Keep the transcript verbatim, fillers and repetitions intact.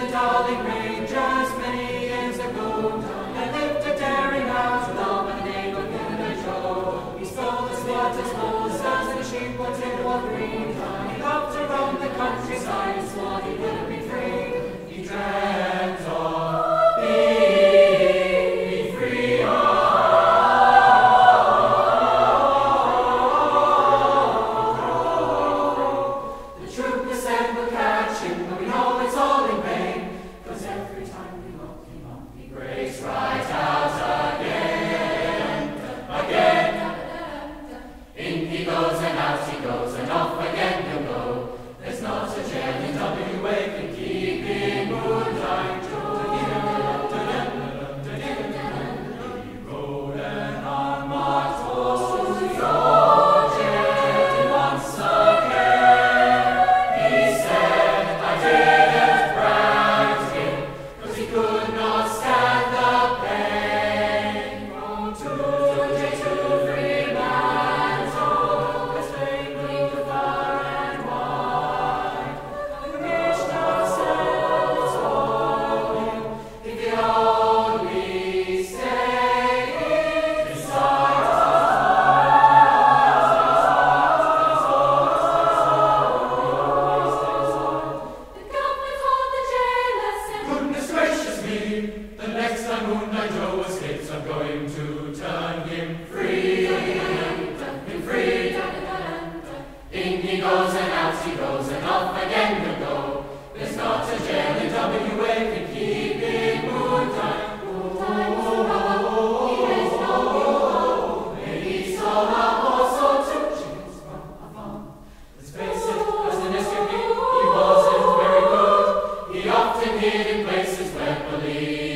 darling rangers many years ago. There lived a daring hound known by the name of Moondyne Joe. He stole the squatters' horses and the sheep was in one green. He loved to roam the countryside and swore he would be free. He dreamt of being free. The troop assembled catch him, but we know it's all in vain, 'cause every time we look him up, he breaks right out again, again. In he goes and out he goes, and off again he'll go. There's not a jail in W A can keep him Moondyne Joe. He rode an unmarked horse to your jail once again. He said I didn't brand him, 'cause he could not stand the pain. From Tuesday to Fremantle, as they moved far and wide, the Commissioner said it's for him, if he only stay inside. The governor called the jailer, said, goodness gracious me, the next time Moondyne Joe was hit, I'm going to turn him free, him free. In he goes and out he goes, and off again he'll go. There's not a jail in W A can keep him Moondyne. Oh, maybe he stole a horse or two chickens from a farm. Let's face it, as the nest could be, he wasn't very good. He often hid in places where police